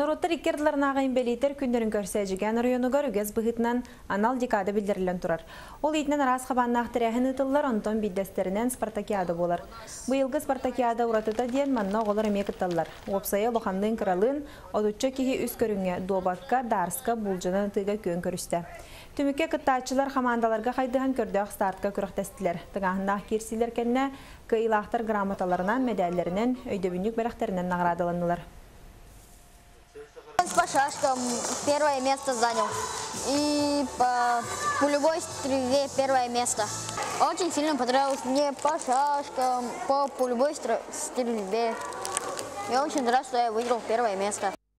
Нороттар иккерділерін ағайын белейтер күндерін көрсәжіген районугар үгез бұғытынан анал декады білдірілен тұрар. Ол етінен арас қабаннақ тірәхін ұтылылар онтон биддестерінен спартакиады болар. Бұйылғы спартакиада ұратыта дейін манна оғылар емекітталар. Опсайы лохандың кралын одутча кеге үз көріңе добакка, дарска, бұлжынан тыға көн көрісті. Түмікке кыттачылар командаларға қайдыған көрдіғ стартқа көріқтестілер. Тыңағындақ керсилер кәнне кыйлақтар грамоталарынан, медальлерінен, өйдөбінік бәріқтерінен нағырадыланылар. По шашкам первое место занял. И по пулевой стрельбе первое место. Очень сильно понравилось мне по шашкам, по пулевой стрельбе. Я очень рад, что я выиграл первое место.